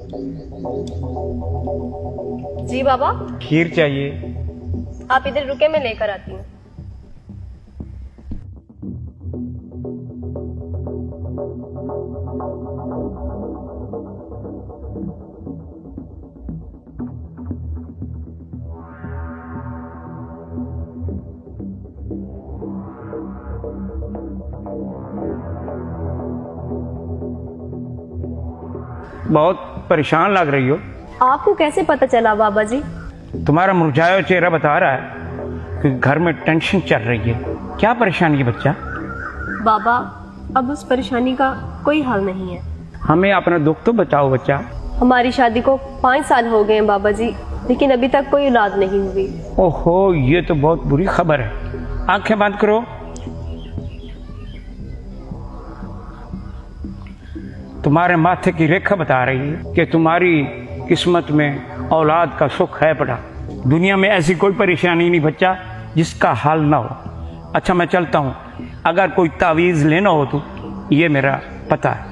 जी बाबा। खीर चाहिए। आप इधर रुके, मैं लेकर आती हूँ। बहुत परेशान लग रही हो। आपको कैसे पता चला बाबा जी? तुम्हारा मुरझाया चेहरा बता रहा है कि घर में टेंशन चल रही है। क्या परेशानी है बच्चा? बाबा, अब उस परेशानी का कोई हल नहीं है। हमें अपना दुख तो बताओ बच्चा। हमारी शादी को 5 साल हो गए हैं बाबा जी, लेकिन अभी तक कोई औलाद नहीं हुई। ओहो, ये तो बहुत बुरी खबर है। आंखें बंद करो। तुम्हारे माथे की रेखा बता रही है कि तुम्हारी किस्मत में औलाद का सुख है पड़ा। दुनिया में ऐसी कोई परेशानी नहीं बच्चा जिसका हल ना हो। अच्छा, मैं चलता हूँ। अगर कोई तावीज़ लेना हो तो ये मेरा पता है।